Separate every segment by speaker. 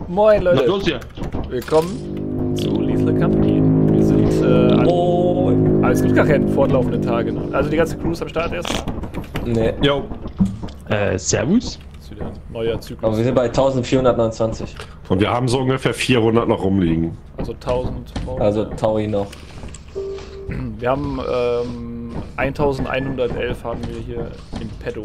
Speaker 1: Moin
Speaker 2: Was
Speaker 1: Leute,
Speaker 2: los hier?
Speaker 1: willkommen zu Lethal Company. Wir sind aber es gibt gar keine fortlaufenden Tage, ne? Also die ganze Crew ist am Start erst.
Speaker 3: Nee,
Speaker 2: Jo. Servus.
Speaker 1: Das ist wieder ein neuer Zyklus.
Speaker 3: aber wir sind bei 1429.
Speaker 4: Und wir haben so ungefähr 400 noch rumliegen.
Speaker 1: Also 1000.
Speaker 3: Also Taui noch.
Speaker 1: Wir haben 1111 haben wir hier in petto.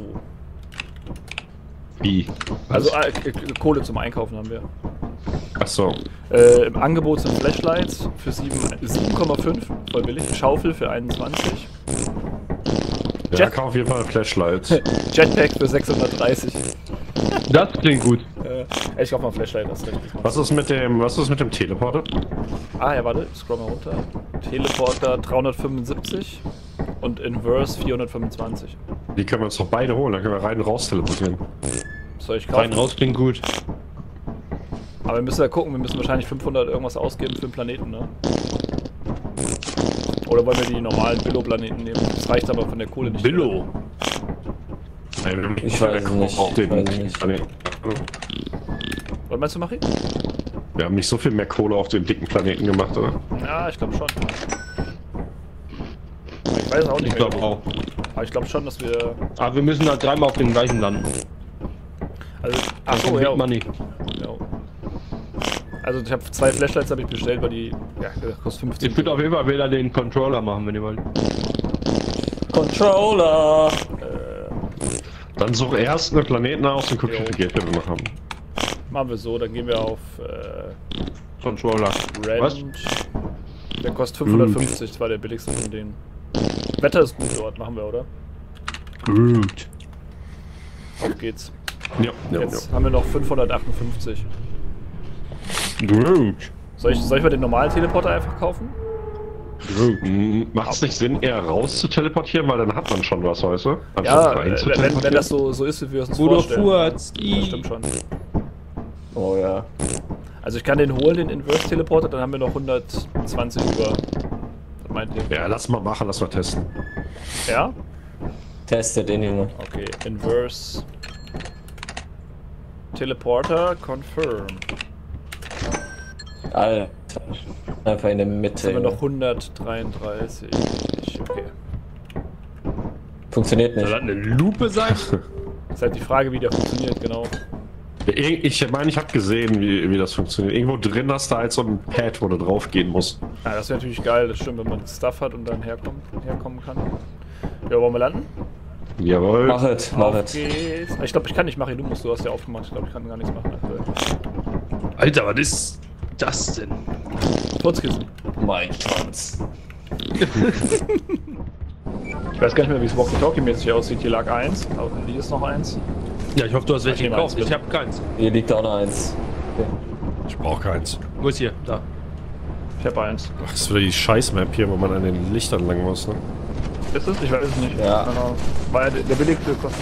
Speaker 4: Wie?
Speaker 1: Also Kohle zum Einkaufen haben wir.
Speaker 4: Achso.
Speaker 1: Im Angebot sind Flashlights für 7,5, voll billig. Schaufel für 21.
Speaker 4: Ja, kauf auf jeden Fall Flashlights.
Speaker 1: Jetpack für 630.
Speaker 2: Das klingt gut.
Speaker 1: Ich kauf mal Flashlight, das ist recht.
Speaker 4: Was ist mit dem Teleporter?
Speaker 1: Ah ja, warte, scroll mal runter. Teleporter 375 und Inverse 425.
Speaker 4: Die können wir uns doch beide holen, dann können wir rein und raus teleportieren.
Speaker 1: Soll ich kaufen?
Speaker 2: Rein raus klingt gut.
Speaker 1: Aber wir müssen ja gucken, wir müssen wahrscheinlich 500 irgendwas ausgeben für den Planeten, ne? Oder wollen wir die normalen Billo-Planeten nehmen? Das reicht aber von der Kohle nicht.
Speaker 2: Billo.
Speaker 3: Ich weiß es nicht.
Speaker 1: Was meinst du, Machi?
Speaker 4: Wir haben nicht so viel mehr Kohle auf den dicken Planeten gemacht, oder?
Speaker 1: Ja, ich glaube schon. Ich weiß auch nicht
Speaker 2: Ich
Speaker 1: mehr.
Speaker 2: glaube auch.
Speaker 1: Aber ich glaube schon, dass wir...
Speaker 2: Aber wir müssen halt dreimal auf den gleichen landen.
Speaker 1: Also,
Speaker 2: Dann
Speaker 1: achso,
Speaker 2: kommt
Speaker 1: ja.
Speaker 2: Big Money.
Speaker 1: Ja. Also ich habe 2 Flashlights habe ich bestellt, weil die... Ja, das kostet 15.
Speaker 2: Ich würde auf jeden Fall wieder den Controller machen, wenn ihr wollt.
Speaker 3: Controller!
Speaker 4: Dann such erst einen Planeten aus und guck, wie
Speaker 1: Jo.
Speaker 4: viel Geld wir noch haben.
Speaker 1: Machen wir so, dann gehen wir auf
Speaker 2: Controller.
Speaker 1: Range.
Speaker 2: Was?
Speaker 1: Der kostet 550, das war der billigste von denen. Wetter ist gut dort, machen wir, oder?
Speaker 2: Gut.
Speaker 1: Auf geht's.
Speaker 4: Ja, ja,
Speaker 1: Jetzt haben wir noch 558.
Speaker 2: Gut.
Speaker 1: Soll ich mal den normalen Teleporter einfach kaufen?
Speaker 4: Macht es nicht Sinn, eher raus zu teleportieren, weil dann hat man schon was, weißt du?
Speaker 1: Ja,
Speaker 4: Anstatt rein zu
Speaker 1: wenn
Speaker 4: teleportieren.
Speaker 1: das so ist, wie wir es uns
Speaker 2: Bruder
Speaker 1: vorstellen.
Speaker 2: furzt.
Speaker 1: Das stimmt schon.
Speaker 3: Oh ja.
Speaker 1: Also ich kann den holen, den Inverse-Teleporter, dann haben wir noch 120 über. Was meint ihr?
Speaker 4: Ja, lass mal machen, lass mal testen.
Speaker 1: Ja?
Speaker 3: Testet den Junge.
Speaker 1: Okay, Inverse. Teleporter, confirm.
Speaker 3: Alter. Einfach in der Mitte.
Speaker 1: Jetzt haben wir
Speaker 3: Junge.
Speaker 1: noch 133. Okay.
Speaker 3: Funktioniert
Speaker 2: Soll
Speaker 3: nicht.
Speaker 2: das eine Lupe sein?
Speaker 1: Ist halt die Frage, wie der funktioniert, genau.
Speaker 4: Ich meine, ich habe gesehen, wie das funktioniert. Irgendwo drin hast du halt so ein Pad, wo du drauf gehen musst.
Speaker 1: Ja, das wäre natürlich geil, das stimmt, wenn man Stuff hat und dann herkommen kann. Ja, wollen wir landen?
Speaker 4: Jawohl.
Speaker 3: Mach es, mach
Speaker 1: Auf
Speaker 3: es.
Speaker 1: geht's. Ich glaube, ich kann nicht machen, du hast ja aufgemacht. Ich glaube, ich kann gar nichts machen aktuell.
Speaker 2: Alter, was ist das denn?
Speaker 1: Kurzkissen.
Speaker 3: Mein Schwanz.
Speaker 1: Ich weiß gar nicht mehr, wie es Walkie-Talkie-mäßig aussieht. Hier lag 1, aber hier ist noch 1.
Speaker 2: Ja, ich hoffe, du hast welche
Speaker 1: Ich nehme
Speaker 2: gekauft.
Speaker 1: eins,
Speaker 2: Ich habe keins.
Speaker 3: Hier liegt auch noch eins. Okay.
Speaker 4: Ich brauche keins.
Speaker 2: Wo ist hier? Da.
Speaker 1: Ich habe 1.
Speaker 4: Ach, das ist wieder die Scheiß-Map hier, wo man an den Lichtern lang muss, ne?
Speaker 1: Ist es? Ich weiß es nicht.
Speaker 3: Ja.
Speaker 1: Keine Ahnung. War ja der billigste kostet.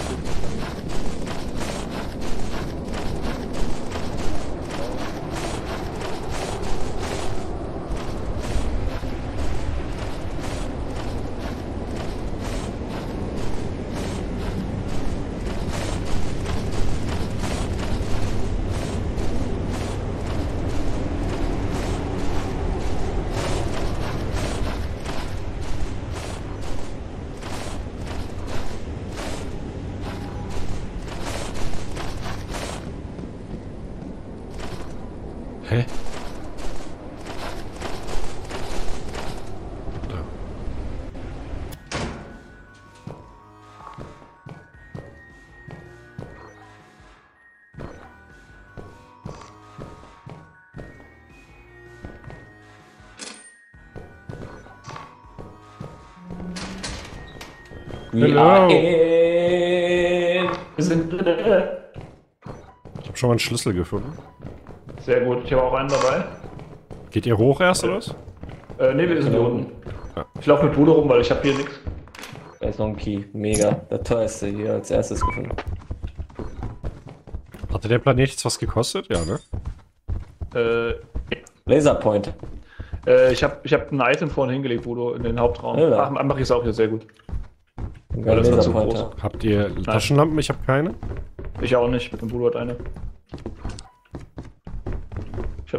Speaker 4: Hä?
Speaker 3: We are in.
Speaker 1: Wir sind drin.
Speaker 4: Ich habe schon mal einen Schlüssel gefunden.
Speaker 1: Sehr gut, ich habe auch einen dabei.
Speaker 4: Geht ihr hoch erst, oder was?
Speaker 1: Ne, wir sind hier unten.
Speaker 4: Ja.
Speaker 1: Ich laufe mit Bruder rum, weil ich habe hier nichts.
Speaker 3: Da ist noch ein Key. Mega. Der teuerste hier als erstes gefunden.
Speaker 4: Hatte der Planet jetzt was gekostet? Ja, ne?
Speaker 3: Laserpoint.
Speaker 1: Ich hab ein Item vorhin hingelegt, Bodo, in den Hauptraum.
Speaker 3: Ja.
Speaker 1: Ach, mach ich es auch hier sehr gut.
Speaker 3: Geil,
Speaker 1: das war zu
Speaker 3: Laserpointer.
Speaker 4: Habt ihr Taschenlampen? Ich habe keine.
Speaker 1: Ich auch nicht, mit dem Bodo hat eine.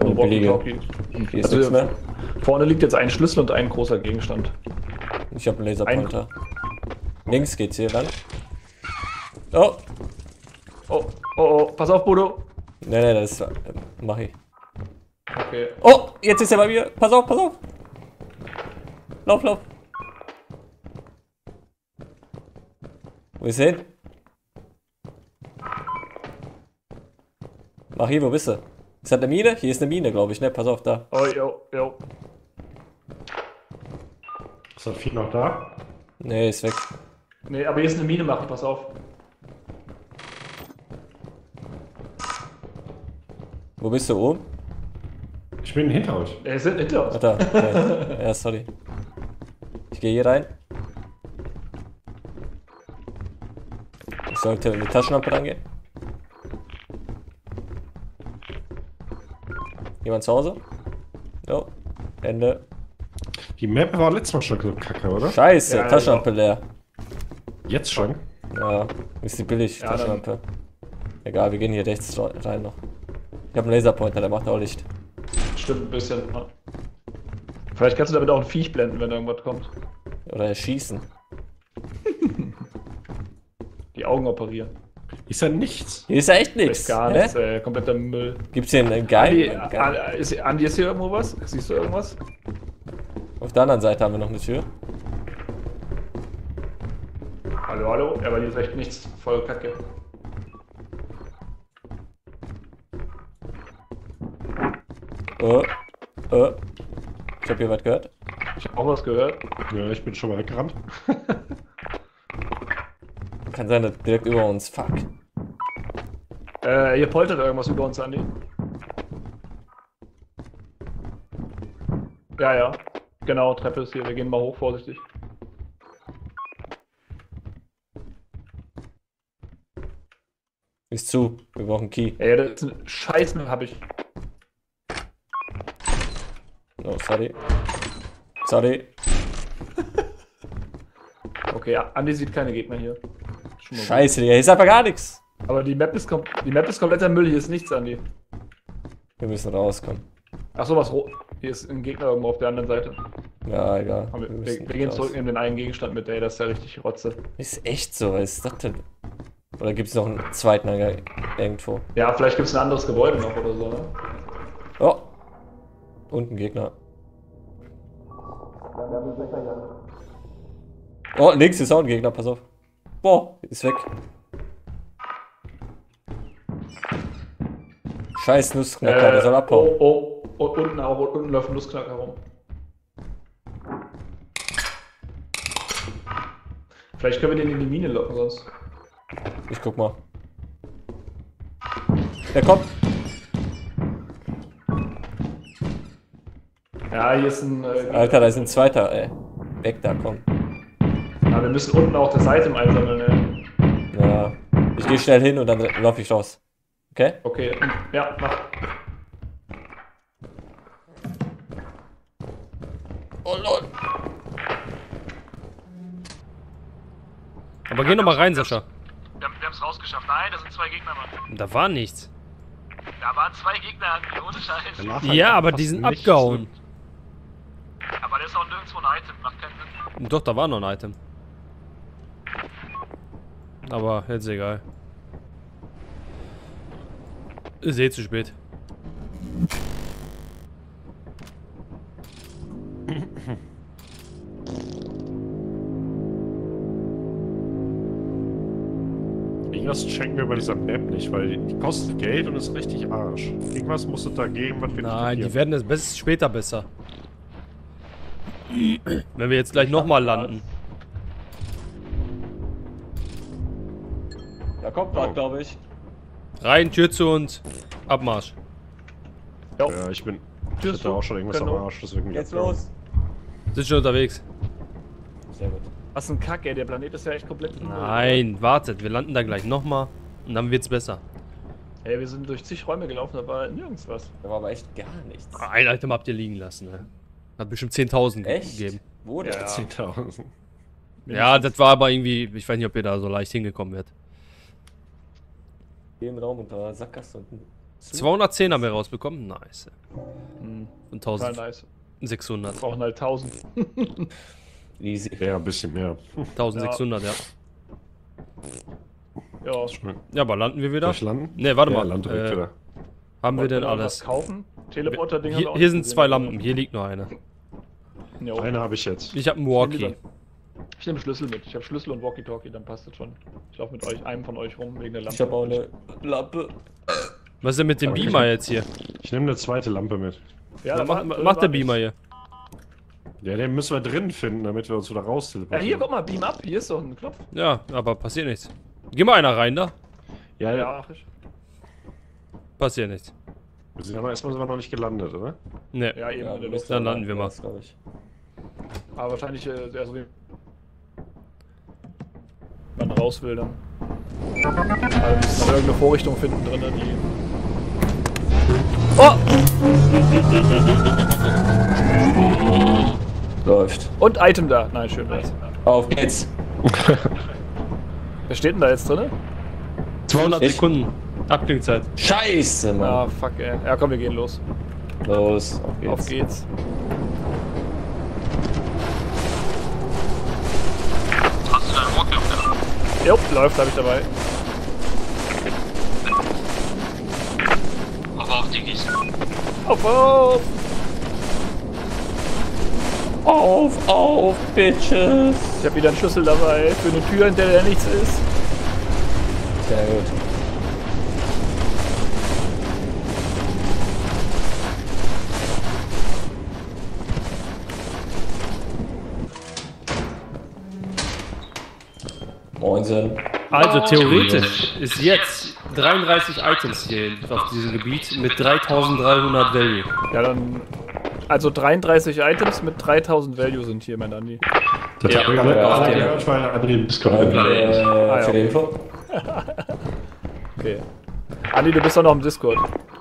Speaker 1: nur
Speaker 3: billige.
Speaker 1: Walkie-Talkie.
Speaker 3: Hier ist
Speaker 1: Also
Speaker 3: nichts mehr.
Speaker 1: vorne liegt jetzt ein Schlüssel und ein großer Gegenstand.
Speaker 3: Ich habe einen Laserpointer. Links geht's hier lang. Oh!
Speaker 1: Oh, oh, oh, pass auf, Bodo.
Speaker 3: Ne, das mach ich.
Speaker 1: Okay.
Speaker 3: Oh! Jetzt ist er bei mir! Pass auf, pass auf! Lauf, lauf! Wo ist er hin? Mach hier, wo bist du? Ist das eine Mine? Hier ist eine Mine, glaube ich, ne? Pass auf, da.
Speaker 1: Oh, jo, jo.
Speaker 4: Ist das Vieh noch da?
Speaker 3: Ne, ist weg.
Speaker 1: Nee, aber hier ist eine Mine, machen, pass auf.
Speaker 3: Wo bist du oben?
Speaker 4: Ich bin hinter euch.
Speaker 1: Wir sind hinter uns.
Speaker 3: Ach, da. Okay. Ja, sorry. Ich gehe hier rein. Ich sollte in die Taschenlampe rangehen. Jemand zu Hause? Jo. Ende.
Speaker 4: Die Map war letztes Mal schon so kacke, oder?
Speaker 3: Scheiße,
Speaker 1: Ja,
Speaker 3: Taschenlampe leer.
Speaker 4: Jetzt schon?
Speaker 3: Ja, ist die billig,
Speaker 1: Ja,
Speaker 3: Taschenlampe. Egal, wir gehen hier rechts rein noch. Ich habe einen Laserpointer, der macht auch Licht.
Speaker 1: Stimmt ein bisschen. Vielleicht kannst du damit auch ein Viech blenden, wenn irgendwas kommt.
Speaker 3: Oder erschießen.
Speaker 1: Die Augen operieren.
Speaker 4: Ist ja nichts.
Speaker 3: Hier ist ja echt
Speaker 1: Ist
Speaker 3: nichts.
Speaker 1: gar nichts, kompletter Müll.
Speaker 3: Gibt's hier einen
Speaker 1: Andi,
Speaker 3: Geil?
Speaker 1: Andi, ist hier irgendwo was? Siehst du irgendwas?
Speaker 3: Auf der anderen Seite haben wir noch eine Tür.
Speaker 1: Hallo, hallo? Ja, aber hier ist echt nichts. Voll kacke.
Speaker 3: Ich habe hier was gehört.
Speaker 1: Ich habe auch was gehört.
Speaker 4: Ja, ich bin schon mal weggerannt.
Speaker 3: Kann sein, dass direkt über uns. Fuck.
Speaker 1: Hier poltert irgendwas über uns, Andi. Ja, ja. Genau, Treppe ist hier. Wir gehen mal hoch, vorsichtig.
Speaker 3: Ist zu. Wir brauchen Key.
Speaker 1: Ey, das ist ein Scheißen, hab ich.
Speaker 3: Oh, sorry. Sorry.
Speaker 1: Okay, Andi sieht keine Gegner hier. Schon mal gut.
Speaker 3: Scheiße, Digga. Hier ist einfach gar nichts.
Speaker 1: Aber die Map ist kompletter Müll. Hier ist nichts, Andi.
Speaker 3: Wir müssen rauskommen.
Speaker 1: Achso, was rot. Hier ist ein Gegner irgendwo auf der anderen Seite.
Speaker 3: Ja, egal.
Speaker 1: Aber wir
Speaker 3: müssen
Speaker 1: gehen
Speaker 3: raus.
Speaker 1: zurück, nehmen den einen Gegenstand mit, ey. Das ist ja richtig Rotze.
Speaker 3: Ist echt so, was ist das denn? Oder gibt es noch einen zweiten Hangar irgendwo?
Speaker 1: Ja, vielleicht gibt es ein anderes Gebäude noch oder so, ne?
Speaker 3: Oh! Und ein Gegner. Oh, links ist auch ein Gegner, pass auf. Boah, ist weg. Scheiß Nussknacker, der soll abhauen.
Speaker 1: Unten läuft ein Nussknacker rum. Vielleicht können wir den in die Mine locken sonst.
Speaker 3: Ich guck mal. Der kommt.
Speaker 1: Ja, hier ist ein.
Speaker 3: Alter, da ist ein zweiter, ey. Weg da, komm.
Speaker 1: Ja, wir müssen unten auch das Item einsammeln, ey.
Speaker 3: Ja. Ich gehe schnell hin und dann laufe ich raus. Okay?
Speaker 1: Okay, ja, mach.
Speaker 3: Oh lol.
Speaker 2: Aber geh noch mal rein, Sascha.
Speaker 1: Wir haben es rausgeschafft. Nein, da sind zwei Gegner, Mann.
Speaker 2: Da war nichts.
Speaker 1: Da waren zwei Gegner, ohne Scheiß.
Speaker 4: Danach halt
Speaker 2: Ja, aber
Speaker 4: fast
Speaker 2: die sind
Speaker 4: nichts.
Speaker 2: abgehauen.
Speaker 1: Aber da ist auch nirgendwo ein Item, macht keinen Sinn.
Speaker 2: Doch, da war noch ein Item. Aber jetzt egal. Ist eh zu spät.
Speaker 4: Irgendwas checken wir bei dieser Map nicht, weil die kostet Geld und ist richtig Arsch. Irgendwas muss es da geben, was wir
Speaker 2: Nein,
Speaker 4: nicht
Speaker 2: die werden es später besser. Wenn wir jetzt gleich nochmal landen.
Speaker 3: Da kommt was, glaube ich.
Speaker 2: Rein, Tür zu und Abmarsch.
Speaker 1: Jo.
Speaker 4: Ja, ich bin
Speaker 1: Tür
Speaker 4: da auch schon irgendwas am
Speaker 1: Genau.
Speaker 4: Arsch, deswegen
Speaker 3: Jetzt
Speaker 4: abgehauen.
Speaker 3: los.
Speaker 2: Sind schon unterwegs.
Speaker 3: Sehr gut.
Speaker 1: Was ein Kack, ey. Der Planet ist ja echt komplett.
Speaker 2: Nein, wartet, wir landen da gleich nochmal und dann wird's besser.
Speaker 1: Ey, wir sind durch zig Räume gelaufen, da war nirgends was.
Speaker 3: Da war aber echt gar nichts.
Speaker 2: Ein Item habt ihr liegen lassen, ne? Hat bestimmt 10.000
Speaker 3: Echt?
Speaker 2: gegeben.
Speaker 3: Wo denn?
Speaker 1: Ja.
Speaker 4: 10.000.
Speaker 2: Ja, das war aber irgendwie, ich weiß nicht, ob ihr da so leicht hingekommen wärt.
Speaker 3: Hier im Raum und da Sackgasse und
Speaker 2: 210 haben wir rausbekommen. Nice. Und
Speaker 1: Total nice.
Speaker 2: 1600.
Speaker 1: Wir brauchen halt 1000.
Speaker 3: Easy.
Speaker 4: Ja, ein bisschen mehr.
Speaker 2: 1600, ja.
Speaker 1: Ja.
Speaker 2: Ja, aber landen wir wieder?
Speaker 4: Soll ich landen?
Speaker 2: Ne, warte
Speaker 4: Ja,
Speaker 2: mal.
Speaker 4: land direkt wieder.
Speaker 2: Haben wir
Speaker 1: Wollten
Speaker 2: denn
Speaker 1: noch
Speaker 2: alles?
Speaker 1: was kaufen? Teleporter-Dinger.
Speaker 2: Hier sind 2 Lampen, hier liegt noch eine.
Speaker 1: Jo.
Speaker 4: Eine habe ich jetzt.
Speaker 2: Ich habe einen Walkie.
Speaker 1: Ich nehme Schlüssel mit. Ich habe Schlüssel und Walkie-Talkie, dann passt das schon. Ich laufe mit euch, einem von euch rum wegen der Lampe.
Speaker 3: Ich habe auch eine Lampe.
Speaker 2: Was ist denn mit dem Beamer jetzt hier?
Speaker 4: Ich nehme eine zweite Lampe mit.
Speaker 1: Ja,
Speaker 2: Was
Speaker 1: dann
Speaker 2: macht der Beamer hier?
Speaker 4: Ja, den müssen wir drin finden, damit wir uns wieder raus
Speaker 1: Ja,
Speaker 4: teleportieren.
Speaker 1: hier, guck mal, Beam up. Hier ist doch ein Knopf.
Speaker 2: Ja, aber passiert nichts. Geh mal einer rein da.
Speaker 4: Ja,
Speaker 1: Ja,
Speaker 4: ja.
Speaker 1: ach ich.
Speaker 2: Passiert nichts.
Speaker 4: Wir sind aber erstmal noch nicht gelandet, oder?
Speaker 2: Ne.
Speaker 1: Ja, eben. in der Luft.
Speaker 2: Dann landen wir mal.
Speaker 3: Glaube ich.
Speaker 1: Aber wahrscheinlich eher so wie man raus will dann. Also wir müssen noch irgendeine Vorrichtung finden drin, die. Oh!
Speaker 3: Läuft.
Speaker 1: Und Item da. Nein, schön wär's.
Speaker 3: Auf geht's.
Speaker 1: Wer steht denn da jetzt drin?
Speaker 2: 200
Speaker 3: Ich?
Speaker 2: Sekunden. Abklingzeit.
Speaker 3: Scheiße, Mann.
Speaker 1: Ah, fuck, ey. Ja, komm, wir gehen los.
Speaker 3: Los, auf geht's.
Speaker 1: Auf geht's.
Speaker 5: Hast du deinen Walkie da?
Speaker 1: Jo, läuft, hab ich dabei.
Speaker 5: Auf die Gießen.
Speaker 1: Auf!
Speaker 3: Auf, Bitches.
Speaker 1: Ich hab wieder einen Schlüssel dabei für eine Tür, in der nichts ist.
Speaker 3: Sehr gut. Moinsen.
Speaker 2: Also theoretisch ist jetzt 33 Items hier auf diesem Gebiet mit 3300 Value.
Speaker 1: Ja, dann. Also 33 Items mit 3000 Value sind hier, mein Andi.
Speaker 4: Das
Speaker 2: Ja,
Speaker 4: habe ich
Speaker 3: ja,
Speaker 4: alle
Speaker 3: ja.
Speaker 4: gehört, weil André Discord.
Speaker 1: ja.
Speaker 3: Für die Info.
Speaker 1: Okay. Andi, du bist doch noch im Discord.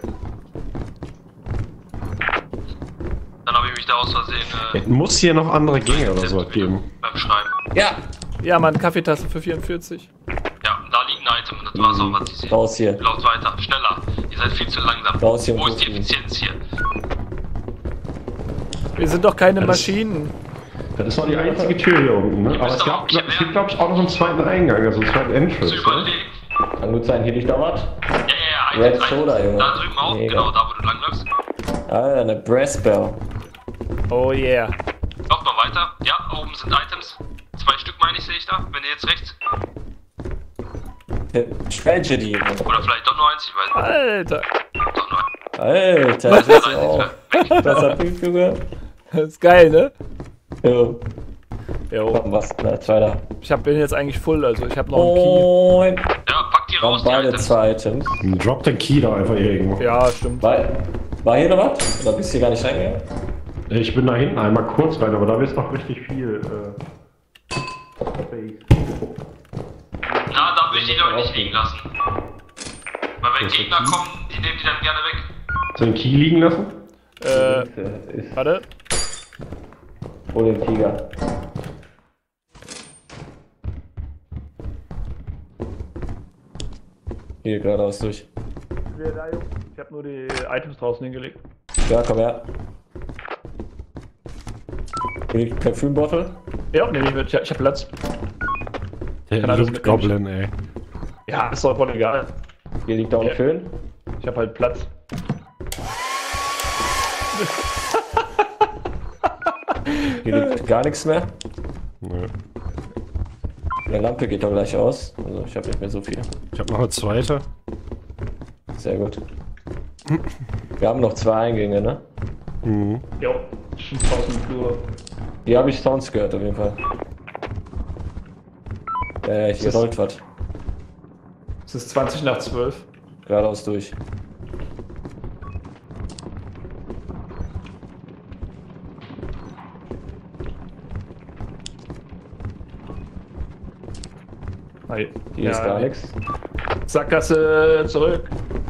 Speaker 5: Dann habe ich mich da aus Versehen
Speaker 4: Muss hier noch andere Gänge oder so geben.
Speaker 5: beim Schreiben.
Speaker 3: Ja,
Speaker 1: Ja, Mann, Kaffeetasse für 44.
Speaker 5: Ja, da liegt ein Item und das war's auch, was ich sehe.
Speaker 3: raus hier.
Speaker 5: Lauft weiter, schneller. Ihr seid viel zu langsam.
Speaker 3: Raus hier und
Speaker 5: Wo ist die
Speaker 3: hochgehen.
Speaker 5: Effizienz hier?
Speaker 1: Wir sind doch keine
Speaker 4: Das-
Speaker 1: Maschinen.
Speaker 4: Das ist noch die einzige Tür hier unten, ne? Aber es gibt, glaube ich, auch noch einen zweiten Eingang, also einen zweiten
Speaker 5: Zu
Speaker 4: Entrance. Ne?
Speaker 5: überlegen.
Speaker 3: Kann gut sein, hier liegt da was.
Speaker 5: Ja,
Speaker 3: Red
Speaker 5: Items,
Speaker 3: Soda, Junge.
Speaker 5: Da drüben auch,
Speaker 3: Mega.
Speaker 5: genau, da wo du langläufst.
Speaker 3: Ah, eine Brass Bell.
Speaker 1: Oh yeah.
Speaker 5: Lauft mal weiter. Ja, oben sind Items. 2 Stück meine ich, sehe ich da. Wenn ihr jetzt rechts.
Speaker 3: Tragedy.
Speaker 5: Oder vielleicht doch nur eins, ich weiß nicht.
Speaker 1: Alter.
Speaker 5: Doch nur eins.
Speaker 3: Alter, das ist auch.
Speaker 5: Weg.
Speaker 3: Das hat mich, Junge.
Speaker 1: Das ist geil, ne?
Speaker 3: Jo,
Speaker 1: Jo.
Speaker 3: komm, was? Na, zweiter.
Speaker 1: Bin jetzt eigentlich full, also ich habe noch einen Key.
Speaker 3: Moin.
Speaker 5: Ja, packt die
Speaker 3: Wir
Speaker 5: raus,
Speaker 3: haben
Speaker 5: die
Speaker 3: beide
Speaker 5: Items.
Speaker 3: 2 Items.
Speaker 4: Drop den Key da einfach hier irgendwo.
Speaker 1: Ja, stimmt.
Speaker 3: War hier noch was? Oder bist du hier gar nicht reingegangen?
Speaker 4: Ich bin da hinten einmal kurz rein, aber da ist noch richtig viel.
Speaker 5: Na, da will ich die Leute nicht liegen lassen. Weil wenn Gegner kommen, die nehmen die dann gerne weg.
Speaker 4: So einen Key liegen lassen?
Speaker 3: Ist
Speaker 1: Warte.
Speaker 3: wohl den Tiger. Hier geradeaus durch.
Speaker 1: Ich habe nur die Items draußen hingelegt.
Speaker 3: Ja, komm her. Hier liegt ein Parfümbottle.
Speaker 1: Ja, nehme ich mit. Ich hab Platz.
Speaker 4: Der
Speaker 1: Kann alles
Speaker 4: Loot
Speaker 1: mitnehmen.
Speaker 4: Goblin, ey.
Speaker 1: Ja, ist doch voll egal.
Speaker 3: Hier liegt auch ein
Speaker 1: Ja.
Speaker 3: Föhn.
Speaker 1: Ich habe halt Platz.
Speaker 3: Hier liegt gar nichts mehr.
Speaker 4: Nö.
Speaker 3: Die Lampe geht doch gleich aus. Also ich habe nicht mehr so viel.
Speaker 4: Ich habe noch eine zweite.
Speaker 3: Sehr gut. Wir haben noch 2 Eingänge, ne?
Speaker 4: Mhm.
Speaker 1: Jo, schon draußen im Flur.
Speaker 3: Hier habe ich Sounds gehört auf jeden Fall. Hier
Speaker 1: ist-
Speaker 3: rollt was.
Speaker 1: Es ist 20 nach 12.
Speaker 3: Geradeaus durch.
Speaker 1: Hi.
Speaker 3: Hier ist gar nichts.
Speaker 1: Sackgasse zurück.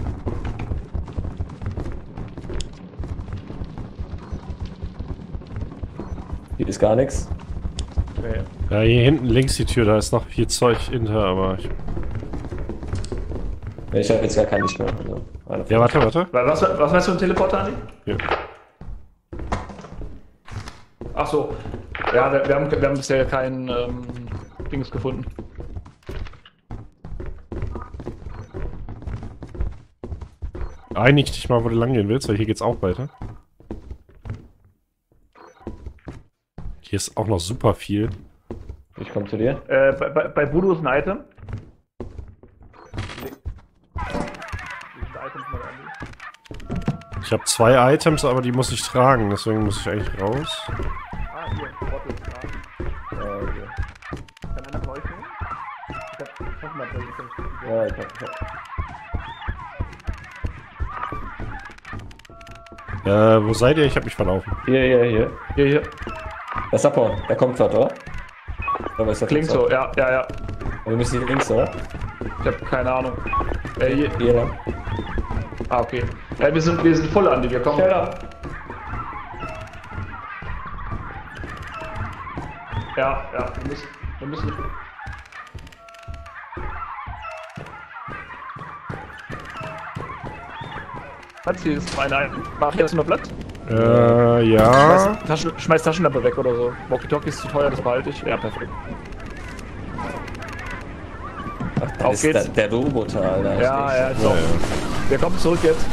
Speaker 3: Hier ist gar nichts.
Speaker 1: Okay.
Speaker 4: Ja, hier hinten links die Tür, da ist noch viel Zeug hinter, aber ich.
Speaker 3: Ich habe jetzt gar kein Licht mehr. Also.
Speaker 4: Ja, warte.
Speaker 1: Was meinst du mit Teleporter, Andi?
Speaker 4: Ja.
Speaker 1: Ach so. Ja, wir haben bisher kein Dings gefunden.
Speaker 4: Einig dich mal, wo du lang gehen willst, weil hier geht's auch weiter. Hier ist auch noch super viel.
Speaker 3: Ich komme zu dir.
Speaker 1: Bei Voodoo ist ein Item.
Speaker 4: Ich habe 2 Items, aber die muss ich tragen, deswegen muss ich eigentlich raus.
Speaker 1: Ah, hier, Bottle.
Speaker 3: Hier.
Speaker 1: Kann einer von euch nehmen? Ich hab mal
Speaker 3: Ja, ich hab.
Speaker 4: Wo seid ihr? Ich habe mich verlaufen.
Speaker 3: Hier.
Speaker 1: Hier.
Speaker 3: Das ist Abhauen. Der kommt gerade, oder? Oder ist der
Speaker 1: Klingt so, ja.
Speaker 3: Wir müssen hier links, oder?
Speaker 1: Ich hab keine Ahnung. Hier.
Speaker 3: Hier lang.
Speaker 1: Ah, okay. Wir sind voll, Andi, wir kommen.
Speaker 3: Schneller.
Speaker 1: Ja, wir müssen. Was hier ist meine. Mach jetzt noch Blatt.
Speaker 4: Ja.
Speaker 1: Schmeiß Taschenlampe weg oder so. Walkie-Talkie ist zu teuer, das behalte ich. Ja, perfekt.
Speaker 3: Ach,
Speaker 1: Auf
Speaker 3: das
Speaker 1: geht's.
Speaker 3: ist der Roboter, Alter.
Speaker 1: Ja, so. Wir kommen zurück jetzt.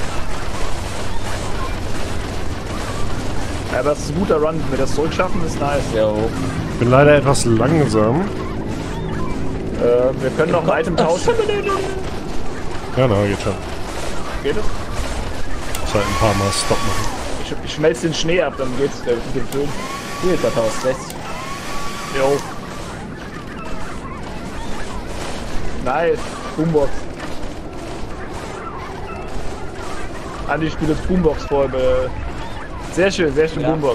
Speaker 1: Ja, aber das ist ein guter Run. Wenn wir das zurückschaffen, ist nice.
Speaker 3: Jo.
Speaker 4: Ich bin leider etwas langsam.
Speaker 1: Wir können noch ein Item tauschen.
Speaker 4: Ja, na, geht schon.
Speaker 1: Geht es?
Speaker 4: Ich halt ein paar Mal Stop machen.
Speaker 1: Ich schmelze den Schnee ab, dann geht's mit dem Föhn.
Speaker 3: Hier ist das Haus, rechts.
Speaker 1: Jo. Nice. Boombox. Andi spielt jetzt Boombox vor. Sehr schön
Speaker 3: Ja.
Speaker 1: Boombox.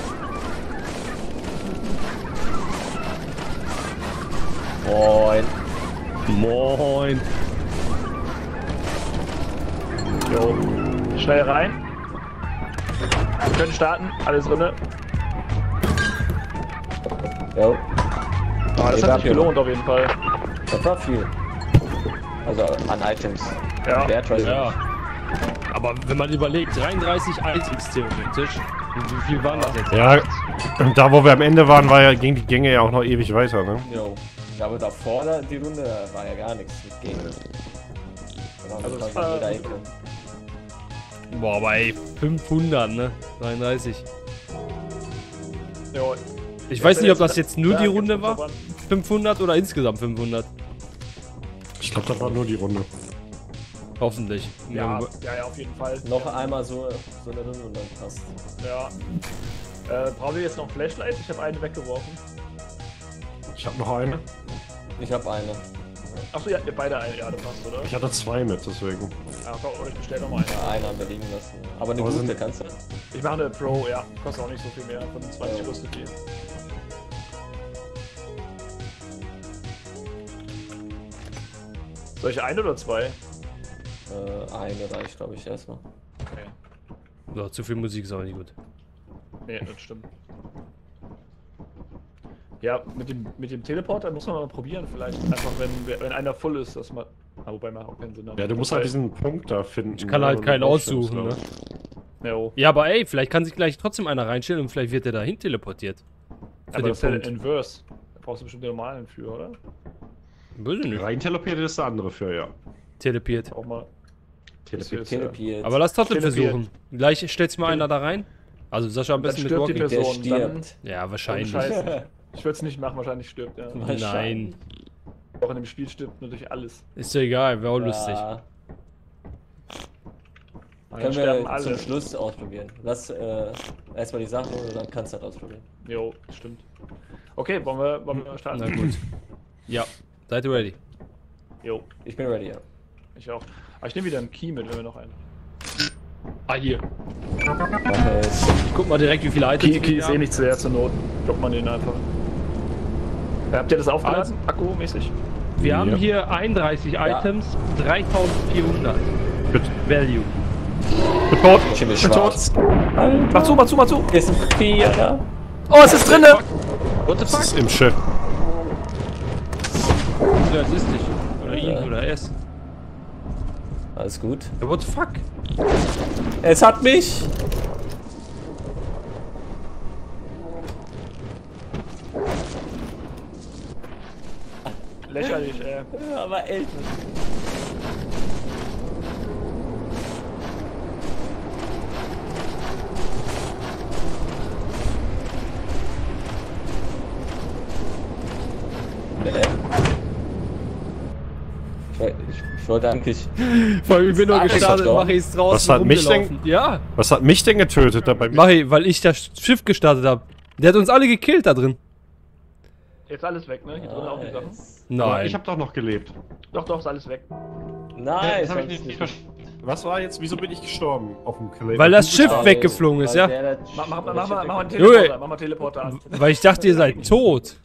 Speaker 3: Moin.
Speaker 1: Jo. Schnell rein. Wir können starten. Alles drinne.
Speaker 3: Jo.
Speaker 1: Ah, das
Speaker 3: Geht
Speaker 1: hat
Speaker 3: ab,
Speaker 1: sich gelohnt auf jeden Fall.
Speaker 3: Das war viel. Also an Items.
Speaker 1: Ja.
Speaker 3: Wertvoll.
Speaker 2: Ja. Aber wenn man überlegt, 33 Items theoretisch. Wie viel waren das jetzt?
Speaker 4: Ja, da wo wir am Ende waren, ging die Gänge ja auch noch ewig weiter, ne?
Speaker 3: Jo. Ja, aber davor die Runde war ja gar nichts mit Gegen.
Speaker 1: Also,
Speaker 3: Also in jeder Ecke.
Speaker 2: Boah, aber ey, 500, ne? 33.
Speaker 1: Jo.
Speaker 2: Ich weiß nicht, ob das jetzt nur
Speaker 1: Ja,
Speaker 2: die Runde war.
Speaker 1: voran.
Speaker 2: 500 oder insgesamt 500.
Speaker 4: Ich glaube, das war nur die Runde.
Speaker 2: Hoffentlich.
Speaker 1: Ja, auf jeden Fall.
Speaker 3: Noch einmal so eine Runde und dann passt.
Speaker 1: Ja. Brauchen wir jetzt noch ein Flashlight? Ich habe eine weggeworfen.
Speaker 4: Ich habe noch eine.
Speaker 3: Ich habe eine.
Speaker 1: Achso, ihr habt beide eine. Ja, das passt, oder?
Speaker 4: Ich hatte 2 mit, deswegen.
Speaker 1: Ja, komm, ich bestell noch mal eine.
Speaker 3: Ja, eine haben wir liegen lassen. Aber eine
Speaker 4: Aber
Speaker 3: gute
Speaker 4: sind-
Speaker 3: kannst du?
Speaker 1: Ich mache eine Pro, ja. Kostet auch nicht so viel mehr. 25 kostet die. Soll ich eine oder zwei?
Speaker 3: Eine reicht, glaube ich, erstmal.
Speaker 1: Okay.
Speaker 2: So, zu viel Musik ist auch nicht gut.
Speaker 1: Nee, das stimmt. Ja, mit dem Teleporter muss man mal probieren, vielleicht. Einfach, wenn einer voll ist, dass man. Ah, wobei macht auch keinen Sinn.
Speaker 4: Ja, du musst halt diesen Punkt da finden.
Speaker 2: Ich kann halt keinen aussuchen, ne?
Speaker 1: Jo.
Speaker 2: Ja, aber ey, vielleicht kann sich gleich trotzdem einer reinstellen und vielleicht wird der dahin teleportiert. Für
Speaker 1: Aber
Speaker 2: den
Speaker 1: das ist ja
Speaker 2: Punkt.
Speaker 1: Inverse. Da brauchst du bestimmt den normalen für, oder?
Speaker 2: Weiß ich nicht.
Speaker 4: Rein teleportiert ist der andere für, ja.
Speaker 2: Telepiert.
Speaker 1: Auch mal.
Speaker 4: Teleportiert.
Speaker 3: Telepiert.
Speaker 2: Aber lass trotzdem
Speaker 1: Telepiert.
Speaker 2: versuchen. Gleich stellt mal einer da rein. Also Sascha am
Speaker 1: Dann
Speaker 2: besten mit
Speaker 1: stirbt die
Speaker 2: Walking.
Speaker 3: der
Speaker 1: Person. Dann,
Speaker 3: stirbt.
Speaker 2: Ja, wahrscheinlich.
Speaker 1: Scheiße. Ich würde es nicht machen, wahrscheinlich stirbt er.
Speaker 2: Nein.
Speaker 1: Auch in dem Spiel stirbt natürlich alles.
Speaker 2: Ist ja egal, wäre auch lustig.
Speaker 3: Ja,
Speaker 1: Dann
Speaker 3: können
Speaker 1: sterben
Speaker 3: wir
Speaker 1: alle.
Speaker 3: zum Schluss ausprobieren. Lass erstmal die Sachen und dann kannst du das ausprobieren.
Speaker 1: Jo, stimmt. Okay, wollen wir starten?
Speaker 2: Na gut. Ja, seid ihr ready?
Speaker 1: Jo,
Speaker 3: Ich bin ready, ja.
Speaker 1: ich auch. Aber ich nehme wieder einen Key mit, wenn wir noch einen.
Speaker 2: Ah, hier.
Speaker 3: Mach es.
Speaker 2: Ich guck mal direkt, wie viele Items
Speaker 1: Key
Speaker 2: wir
Speaker 1: ist eh
Speaker 2: haben.
Speaker 1: nicht sehr zur Not. Droppt man den einfach. Habt ihr das aufgeladen? Akku-mäßig?
Speaker 2: Wir haben
Speaker 4: Ja.
Speaker 2: hier 31 Items, 3400
Speaker 4: Bitte.
Speaker 2: Value.
Speaker 3: Ich bin schwarz.
Speaker 1: Mach zu, mach zu, mach zu!
Speaker 3: Hier ist ein Vierer.
Speaker 1: Oh, es ist drinne!
Speaker 2: What the
Speaker 4: Das ist im Chat.
Speaker 2: Ja, es ist nicht. Oder ihn oder es.
Speaker 3: Alles gut.
Speaker 2: What the fuck?
Speaker 3: Es hat mich!
Speaker 1: Lächerlich,
Speaker 3: Aber echt. Ich wollte eigentlich.
Speaker 2: Vor allem, ich bin nur gestartet,
Speaker 3: doch.
Speaker 2: Machi ist draußen
Speaker 4: Was hat mich
Speaker 2: rumgelaufen. Ja,
Speaker 4: Was hat mich denn getötet dabei?
Speaker 2: Machi, weil ich das Schiff gestartet habe. Der hat uns alle gekillt da drin.
Speaker 1: Jetzt alles weg, ne? Hier drin auch die Sachen.
Speaker 2: Nein.
Speaker 4: Ich habe doch noch gelebt.
Speaker 1: Doch, ist alles weg.
Speaker 3: Nein,
Speaker 4: Das hab ich nicht verstanden. Was war jetzt? Wieso bin ich gestorben auf dem Clay?
Speaker 2: Weil das Schiff weggeflogen ist, ja?
Speaker 1: Mach mal einen
Speaker 2: Junge.
Speaker 1: Teleporter, mach mal Teleporter an.
Speaker 2: Weil ich dachte, ihr seid tot.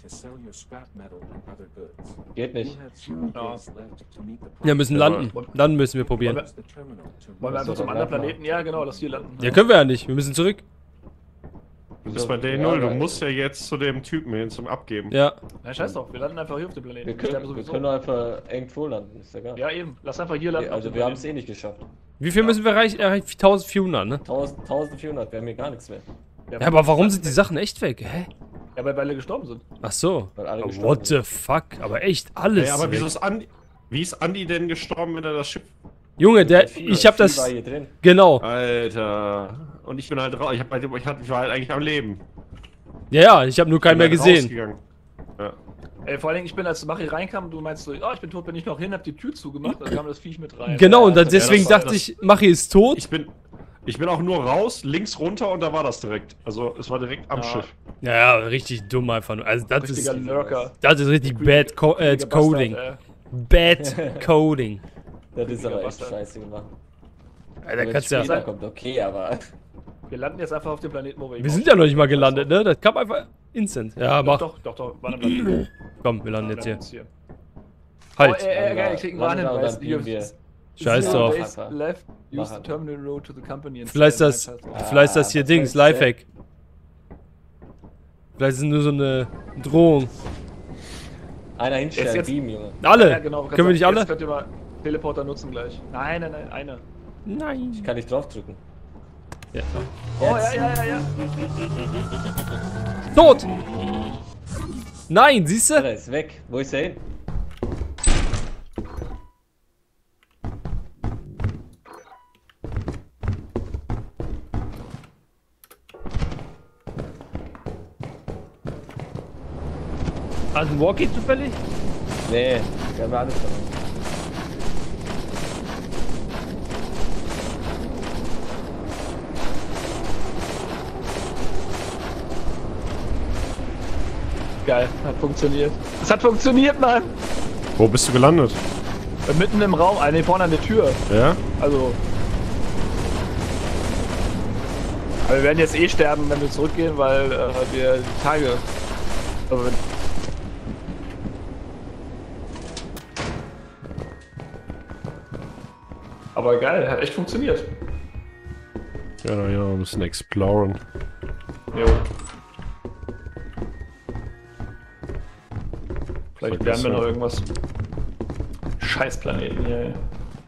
Speaker 3: Geht nicht.
Speaker 1: Ja.
Speaker 2: Wir müssen landen. Dann müssen wir probieren.
Speaker 1: Wollen wir einfach zum anderen Planeten? Ja, genau, dass hier landen.
Speaker 2: Ja, können wir ja nicht. Wir müssen zurück.
Speaker 4: Du bist bei Day 0, du musst ja jetzt zu dem Typen hin zum Abgeben.
Speaker 2: Ja.
Speaker 1: Na, scheiß doch, wir landen einfach hier auf dem Planeten.
Speaker 3: Wir
Speaker 1: sterben
Speaker 3: können einfach irgendwo landen, ist egal.
Speaker 1: Ja, eben. Lass einfach hier landen.
Speaker 3: Also wir haben es eh nicht geschafft.
Speaker 2: Wie viel müssen wir erreichen? 1400, ne?
Speaker 3: 1400, wir haben hier gar nichts mehr.
Speaker 2: Ja, aber warum sind die Sachen echt weg? Hä?
Speaker 1: Ja, weil wir alle gestorben sind.
Speaker 2: Ach so.
Speaker 3: Weil alle
Speaker 2: Oh,
Speaker 3: gestorben
Speaker 2: what the fuck? Aber echt alles.
Speaker 4: Ja, aber
Speaker 2: weg.
Speaker 4: wieso ist Andi, wie ist Andi denn gestorben, wenn er das Schiff...
Speaker 2: Junge, ich hab
Speaker 3: Viel
Speaker 2: das.
Speaker 3: war hier drin.
Speaker 2: Genau.
Speaker 4: Alter. Und ich bin halt raus. Ich war halt eigentlich am Leben.
Speaker 2: Ja, ich habe nur keinen mehr
Speaker 4: Bin halt
Speaker 2: gesehen.
Speaker 4: rausgegangen. Ja.
Speaker 1: Ey, vor allen Dingen, ich bin, als Machi reinkam, du meinst so, oh, ich bin tot, bin ich noch hin, hab die Tür zugemacht, dann kam das Viech mit rein.
Speaker 2: Genau, und dann
Speaker 3: Ja,
Speaker 2: deswegen
Speaker 4: das war-
Speaker 2: dachte ich, Machi ist tot.
Speaker 4: Ich bin auch nur raus, links runter und da war das direkt. Also es war direkt am
Speaker 1: Ja.
Speaker 4: Schiff.
Speaker 2: Ja, richtig dumm einfach nur. Also das
Speaker 1: Richtiger
Speaker 2: ist,
Speaker 1: Lurker.
Speaker 2: das ist richtig bad
Speaker 1: Richtiger
Speaker 2: Coding.
Speaker 1: Bastard,
Speaker 2: Bad Coding.
Speaker 3: Das ist aber echt
Speaker 1: Bastard.
Speaker 3: scheiße gemacht.
Speaker 2: Alter,
Speaker 3: Wenn
Speaker 2: kannst
Speaker 3: es
Speaker 2: ja.
Speaker 3: später kommt, okay, aber.
Speaker 1: Wir landen jetzt einfach auf dem Planeten, wo wir
Speaker 2: Wir sind ja noch nicht mal gelandet, ne? Das kam einfach instant. Ja, mach.
Speaker 1: Doch, war eine Planet.
Speaker 2: Komm, wir landen jetzt hier.
Speaker 1: hier.
Speaker 2: Halt.
Speaker 1: Oh, geil, ich krieg einen
Speaker 3: Warte,
Speaker 1: Warnhinweis.
Speaker 3: dann gehen wir.
Speaker 2: Scheiß
Speaker 1: Zero
Speaker 2: drauf.
Speaker 1: days left, use the
Speaker 3: Mach
Speaker 1: terminal road to the company and
Speaker 2: Vielleicht
Speaker 1: stay
Speaker 2: das,
Speaker 1: in my
Speaker 2: vielleicht ist das hier
Speaker 3: was
Speaker 2: Dings,
Speaker 3: heißt
Speaker 2: Lifehack. Vielleicht ist es nur so eine Drohung.
Speaker 3: Einer hinstellen,
Speaker 1: Jetzt-
Speaker 3: Beam, Junge.
Speaker 2: Alle?
Speaker 1: Ja, genau.
Speaker 2: Können wir nicht alle?
Speaker 1: Jetzt könnt ihr mal Teleporter nutzen gleich. Nein, eine.
Speaker 2: Nein.
Speaker 3: Ich kann nicht draufdrücken.
Speaker 2: Ja.
Speaker 1: Oh, ja.
Speaker 2: Tot! Nein, siehst du?
Speaker 3: Alter, ist weg. Wo ist er hin?
Speaker 2: Also ein Walkie zufällig?
Speaker 3: Nee, wir haben alles verloren.
Speaker 1: Geil, hat funktioniert. Es hat funktioniert, Mann!
Speaker 4: Wo bist du gelandet?
Speaker 1: Mitten im Raum, nee, vorne an der Tür.
Speaker 4: Ja?
Speaker 1: Also. Aber wir werden jetzt eh sterben, wenn wir zurückgehen, weil wir die Tage. Aber wenn, aber geil, hat echt funktioniert.
Speaker 4: Ja, ein bisschen exploren.
Speaker 1: Jo. Vielleicht werden wir noch irgendwas. Scheißplaneten hier. Ey.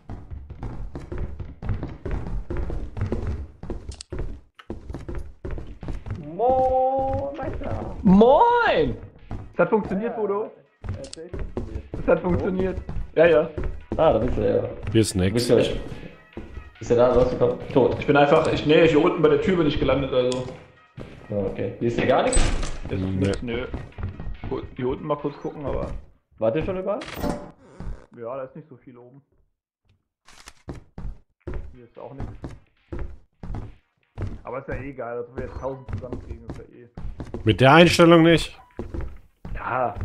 Speaker 1: Moin! Es hat funktioniert, Bodo. Es hat funktioniert. Ja.
Speaker 3: Ah, da bist du ja.
Speaker 4: Hier ist nix.
Speaker 3: Ist er da rausgekommen? Tot.
Speaker 1: Ich bin einfach, hier unten bei der Tür bin ich gelandet, also.
Speaker 3: Ja, okay. Hier ist hier gar nichts?
Speaker 1: Ist nix, nö. Hier unten mal kurz gucken, aber.
Speaker 3: Wart ihr schon überall?
Speaker 1: Ja, da ist nicht so viel oben. Hier ist auch nichts. Aber ist ja eh egal, dass wir jetzt 1000 zusammenkriegen, ist ja eh.
Speaker 4: Mit der Einstellung nicht.
Speaker 1: Ja.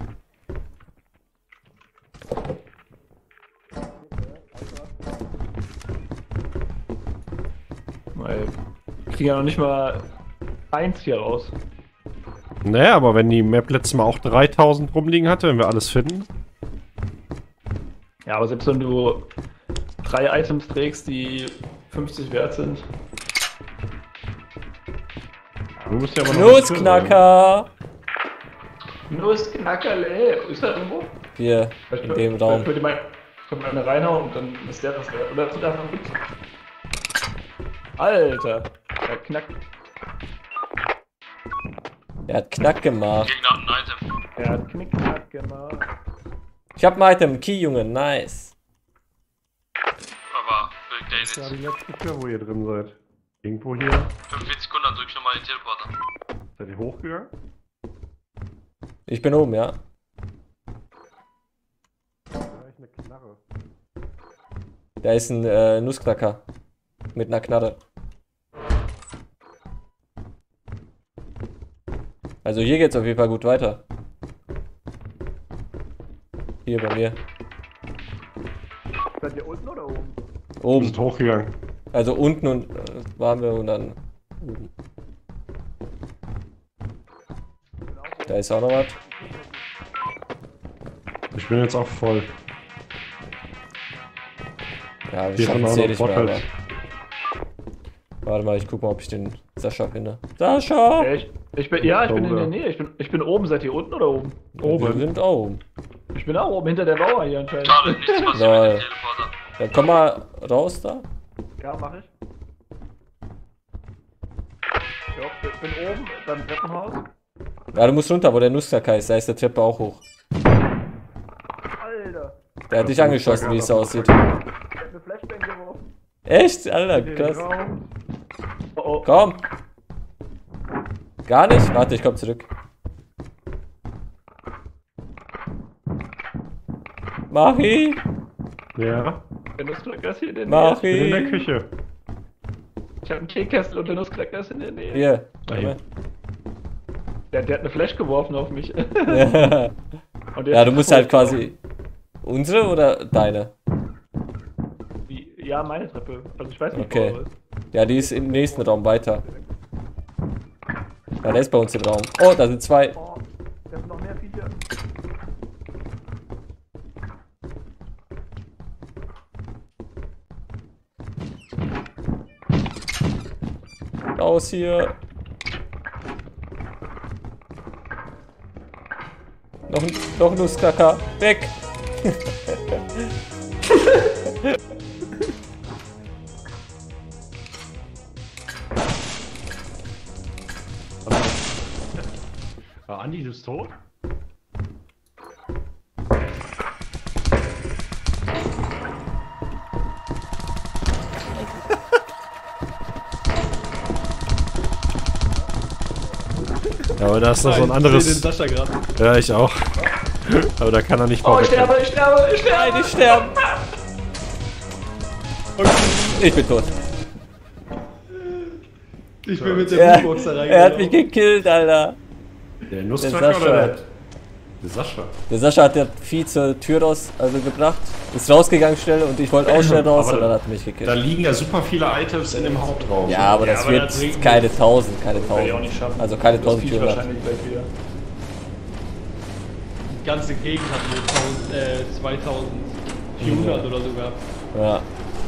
Speaker 1: Weil wir kriegen ja noch nicht mal 1 hier raus.
Speaker 4: Naja, aber wenn die Map letztes Mal auch 3000 rumliegen hatte, wenn wir alles finden.
Speaker 1: Ja, aber selbst wenn du 3 Items trägst, die 50 wert sind.
Speaker 4: Du bist ja aber
Speaker 3: Nussknacker!
Speaker 1: Nussknackerle! Ist da irgendwo?
Speaker 3: Hier, in dem Raum.
Speaker 1: Könnt ihr mal Können wir eine reinhauen und dann ist der das wert. Oder tut einfach mit. Alter! Der knackt.
Speaker 3: Er hat Knack gemacht.
Speaker 5: Gegner hat ein Item.
Speaker 1: Er hat Knickknack gemacht.
Speaker 3: Ich hab ein Item, Key, Junge, nice.
Speaker 5: Aber wirkt der
Speaker 4: Das ist ja
Speaker 5: jetzt.
Speaker 4: die letzte Tür, wo ihr drin seid. Irgendwo hier.
Speaker 5: 45 Sekunden, dann drück ich nochmal den Teleporter.
Speaker 4: Seid ihr hochgegangen?
Speaker 3: Ich bin oben, ja.
Speaker 4: Da ist eine Knarre.
Speaker 3: Da ist ein Nussknacker. Mit einer Knarre. Also hier geht's auf jeden Fall gut weiter. Hier bei mir.
Speaker 1: Seid ihr unten oder oben?
Speaker 4: Wir
Speaker 3: Oben.
Speaker 4: sind hochgegangen.
Speaker 3: Also unten und waren wir und dann oben. Da ist auch noch was.
Speaker 4: Ich bin jetzt auch voll.
Speaker 3: Ja, wir
Speaker 4: Hier
Speaker 3: schaffen
Speaker 4: sind
Speaker 3: es
Speaker 4: auch
Speaker 3: eh
Speaker 4: noch
Speaker 3: nicht mehr, aber.
Speaker 4: Bottles.
Speaker 3: Warte mal, ich guck mal, ob ich den Sascha finde. Sascha!
Speaker 1: Ich bin in der Nähe. Ich bin oben. Seid ihr unten oder oben?
Speaker 3: Wir sind auch oben.
Speaker 1: Ich bin auch oben hinter der Mauer hier anscheinend.
Speaker 5: Schade, nichts passiert mit
Speaker 3: Lol.
Speaker 5: dem Teleporter.
Speaker 3: Dann komm mal raus da.
Speaker 1: Ja, mach ich. Ja, ich bin oben beim Treppenhaus.
Speaker 3: Ja, du musst runter, wo der Nussknacker ist. Da ist der Treppe auch hoch.
Speaker 1: Alter,
Speaker 3: Der hat dich angeschossen, wie es aussieht.
Speaker 1: der hat eine Flashbang geworfen.
Speaker 3: Echt? Alter, krass.
Speaker 1: Oh, oh.
Speaker 3: Komm! Gar nicht? Warte, ich komm zurück. Machi!
Speaker 4: Ja.
Speaker 1: Der Nussknacker ist hier in der Nähe.
Speaker 4: Ich bin in der
Speaker 3: Machi!
Speaker 4: Küche.
Speaker 1: Ich hab einen Teekessel und der Nussknacker ist in der Nähe.
Speaker 3: Hier.
Speaker 4: Hier.
Speaker 1: Der hat eine Flash geworfen auf mich.
Speaker 3: Ja,
Speaker 1: Und der
Speaker 3: du
Speaker 1: ist
Speaker 3: musst halt
Speaker 1: tot.
Speaker 3: quasi. Unsere oder deine?
Speaker 1: Ja, meine Treppe. Also ich weiß nicht,
Speaker 3: Okay.
Speaker 1: wo er ist.
Speaker 3: Ja, die ist im nächsten Raum weiter. Ja, der ist bei uns im Raum. Oh, da sind zwei.
Speaker 1: Oh, da sind noch mehr Viecher.
Speaker 3: Raus hier. Noch ein Nussknacker. Weg!
Speaker 4: Andi, du bist tot? Ja, aber da ist noch so ein anderes.
Speaker 2: Ich sehe den Sascha gerade.
Speaker 4: Ja, ich auch. Aber da kann er nicht
Speaker 1: Oh, ich
Speaker 4: vorweg.
Speaker 1: sterbe, ich sterbe, ich sterbe!
Speaker 3: Nein, ich sterbe! Ich bin tot.
Speaker 2: Ich bin mit der
Speaker 3: Ja,
Speaker 2: Boombox da
Speaker 3: er hat mich
Speaker 2: reingegangen.
Speaker 3: gekillt, Alter.
Speaker 4: Der
Speaker 3: Der
Speaker 4: Nussknacker
Speaker 3: Sascha.
Speaker 4: oder der? Der Sascha.
Speaker 3: Der Sascha hat der Vieh zur Tür raus, gebracht, ist rausgegangen schnell und ich wollte auch schnell raus
Speaker 4: Aber
Speaker 3: und dann hat er mich
Speaker 4: Da
Speaker 3: gekillt.
Speaker 4: liegen ja super viele Items in dem Hauptraum.
Speaker 3: Ja, aber das
Speaker 1: aber
Speaker 3: wird
Speaker 1: das bringt
Speaker 3: keine
Speaker 1: nichts.
Speaker 3: 1000, keine
Speaker 1: Werde ich auch
Speaker 3: 1000.
Speaker 1: nicht schaffen.
Speaker 3: Also keine
Speaker 1: Das
Speaker 3: 1000
Speaker 1: Viech
Speaker 3: Türen.
Speaker 1: wahrscheinlich gleich wieder.
Speaker 2: Die ganze Gegend hat nur 2400 oder so gehabt.
Speaker 3: Ja.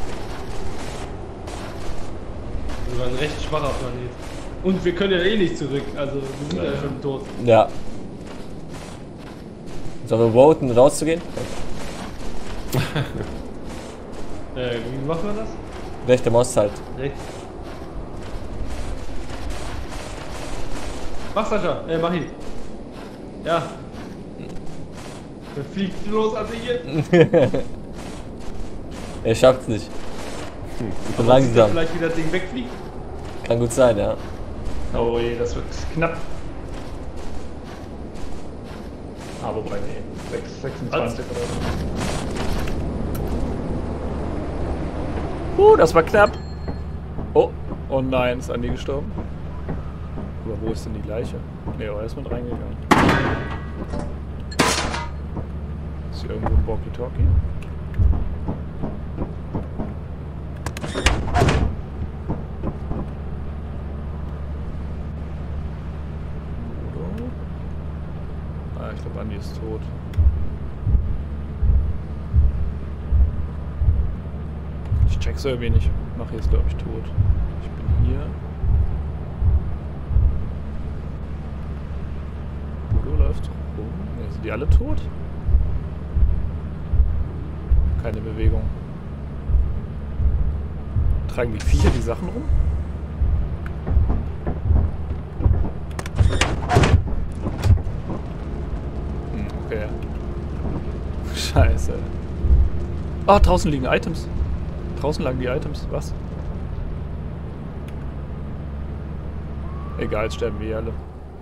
Speaker 2: Das war ein recht schwacher Planet. Und wir können ja eh nicht zurück, also wir sind ja schon tot.
Speaker 3: Ja. Sollen wir voten, rauszugehen?
Speaker 2: Wie machen wir das?
Speaker 3: Rechte Maus halt.
Speaker 2: Rechts. Mach Sascha, mach ihn. Ja. Dann fliegt los, also hier.
Speaker 3: Er schafft's nicht. Ich bin
Speaker 2: Sieht er
Speaker 3: langsam.
Speaker 2: vielleicht wie das Ding wegfliegt?
Speaker 3: Kann gut sein, ja.
Speaker 1: Oh je, das wird knapp. Ah, wobei, nee. 26 oder so. Das war knapp. Oh, oh nein, ist Andi gestorben. Aber wo ist denn die Leiche? Ne, er ist mit reingegangen. Ist hier irgendwo ein Walkie-Talkie? Ich glaube, Andi ist tot. Ich check's irgendwie nicht. Machi ist, glaube ich, tot. Ich bin hier. Udo läuft rum. Ne, sind die alle tot? Keine Bewegung. Tragen die Viecher die Sachen rum? Okay. Scheiße. Ah, draußen liegen Items. Draußen lagen die Items. Was? Egal, jetzt sterben wir alle.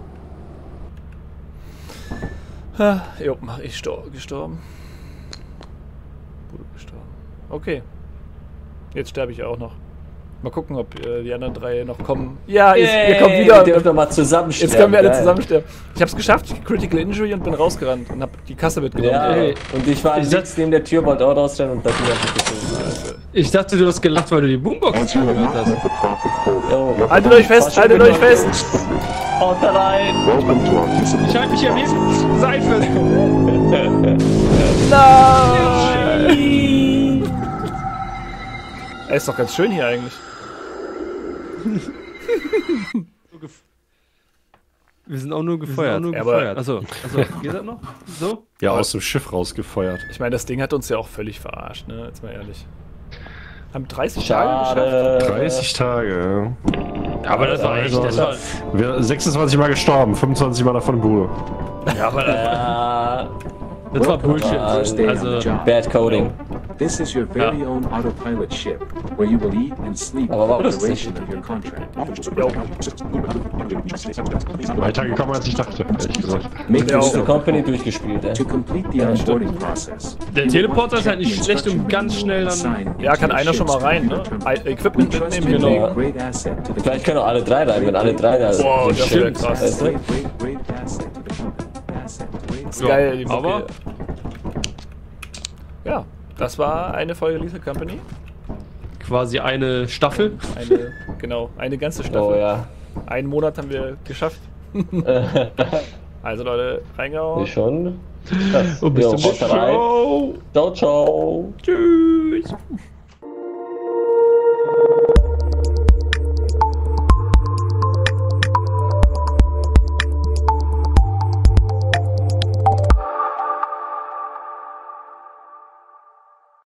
Speaker 1: Jo, ich gestorben. Bruder gestorben. Okay. Jetzt sterbe ich auch noch. Mal gucken, ob die anderen drei noch kommen. Ja, ihr kommt wieder.
Speaker 3: Wir dürfen doch mal zusammen sterben.
Speaker 1: Jetzt können wir alle zusammen sterben. Ich hab's geschafft, Critical Injury, und bin rausgerannt und hab die Kasse mitgenommen.
Speaker 3: Ja, und ich war links neben der Tür, wollte auch rausstellen und da bin ich gefunden.
Speaker 2: Ich dachte, du hast gelacht, weil du die Boombox gehört hast.
Speaker 1: Haltet euch fest, haltet euch fest!
Speaker 3: Haut da rein!
Speaker 2: Ich halte mich am liebsten Seife.
Speaker 1: Nein! Ey, ist doch ganz schön hier eigentlich.
Speaker 2: Wir sind auch nur gefeuert. Achso, geht das noch? So?
Speaker 4: Ja, aus dem Schiff rausgefeuert.
Speaker 1: Ich meine, das Ding hat uns ja auch völlig verarscht, ne? Jetzt mal ehrlich. Haben 30 Tage geschafft.
Speaker 4: 30 Tage,
Speaker 2: Ja, aber das war echt. Das war,
Speaker 4: Wir 26 Mal gestorben, 25 Mal davon im Bude.
Speaker 2: ja, aber das war Bullshit. Also,
Speaker 3: Bad Coding.
Speaker 6: This is your very own autopilot ship, where you will eat and sleep
Speaker 3: Aber
Speaker 6: for
Speaker 3: warum
Speaker 6: the
Speaker 3: ist das
Speaker 6: duration of your contract.
Speaker 4: Weiter gekommen, als ich dachte, ehrlich gesagt.
Speaker 6: Make
Speaker 3: Du hast die
Speaker 6: yourself
Speaker 3: Company durchgespielt, ey.
Speaker 6: to complete the onboarding process.
Speaker 2: der Teleporter ist halt nicht schlecht, um ganz schnell dann.
Speaker 1: Ja, kann einer schon mal rein, ne? Equipment mitnehmen,
Speaker 6: Genau.
Speaker 1: hinlegen.
Speaker 6: Great asset to the
Speaker 3: Vielleicht können auch alle drei rein, wenn alle drei da sind.
Speaker 1: Boah, das wäre krass.
Speaker 3: Weißt du?
Speaker 6: great asset to the asset.
Speaker 1: Das ist geil, die Mucke.
Speaker 2: Aber
Speaker 1: Ja, das war eine Folge Lethal Company.
Speaker 2: quasi eine Staffel.
Speaker 1: Eine ganze Staffel.
Speaker 3: Oh ja.
Speaker 1: Einen Monat haben wir geschafft. Also Leute, reingehauen.
Speaker 3: Wie schon?
Speaker 2: Und bis zum
Speaker 3: Jo,
Speaker 2: nächsten
Speaker 3: haut rein.
Speaker 2: Mal.
Speaker 3: Ciao, ciao.
Speaker 2: Tschüss.